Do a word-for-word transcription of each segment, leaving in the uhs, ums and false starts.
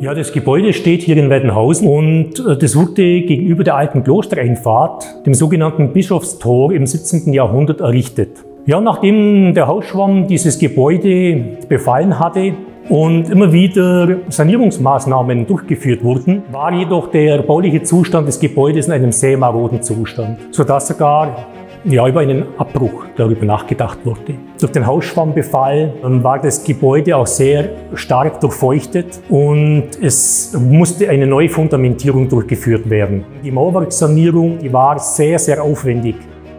Ja, das Gebäude steht hier in Wettenhausen und das wurde gegenüber der alten Klostereinfahrt, dem sogenannten Bischofstor, im siebzehnten Jahrhundert errichtet. Ja, nachdem der Hausschwamm dieses Gebäude befallen hatte und immer wieder Sanierungsmaßnahmen durchgeführt wurden, war jedoch der bauliche Zustand des Gebäudes in einem sehr maroden Zustand, sodass sogar ja, über einen Abbruch darüber nachgedacht wurde. Durch den Hausschwammbefall war das Gebäude auch sehr stark durchfeuchtet und es musste eine neue Fundamentierung durchgeführt werden. Die Mauerwerkssanierung, die war sehr, sehr aufwendig.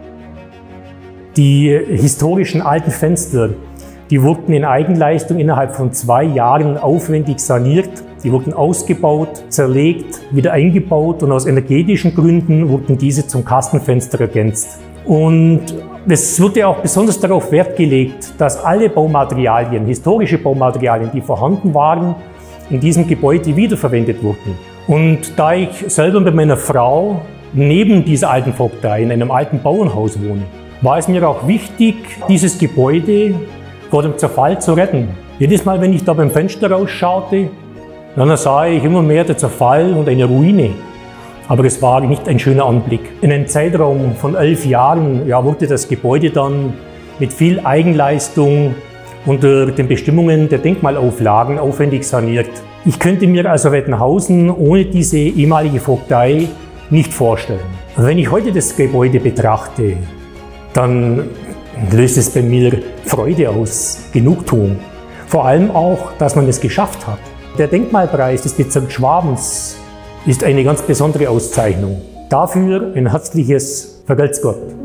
Die historischen alten Fenster, die wurden in Eigenleistung innerhalb von zwei Jahren aufwendig saniert. Die wurden ausgebaut, zerlegt, wieder eingebaut und aus energetischen Gründen wurden diese zum Kastenfenster ergänzt. Und es wurde auch besonders darauf Wert gelegt, dass alle Baumaterialien, historische Baumaterialien, die vorhanden waren, in diesem Gebäude wiederverwendet wurden. Und da ich selber mit meiner Frau neben dieser alten Vogtei in einem alten Bauernhaus wohne, war es mir auch wichtig, dieses Gebäude vor dem Zerfall zu retten. Jedes Mal, wenn ich da beim Fenster rausschaute, dann sah ich immer mehr den Zerfall und eine Ruine. Aber es war nicht ein schöner Anblick. In einem Zeitraum von elf Jahren ja, wurde das Gebäude dann mit viel Eigenleistung unter den Bestimmungen der Denkmalauflagen aufwendig saniert. Ich könnte mir also Wettenhausen ohne diese ehemalige Vogtei nicht vorstellen. Wenn ich heute das Gebäude betrachte, dann löst es bei mir Freude aus, Genugtuung. Vor allem auch, dass man es geschafft hat. Der Denkmalpreis des Bezirks Schwabens ist eine ganz besondere Auszeichnung. Dafür ein herzliches Vergelt's Gott.